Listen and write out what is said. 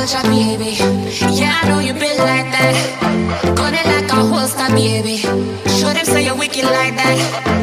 culture, baby. Yeah, I know you been like that. Gun it like a holster, baby. Show them say you're wicked like that.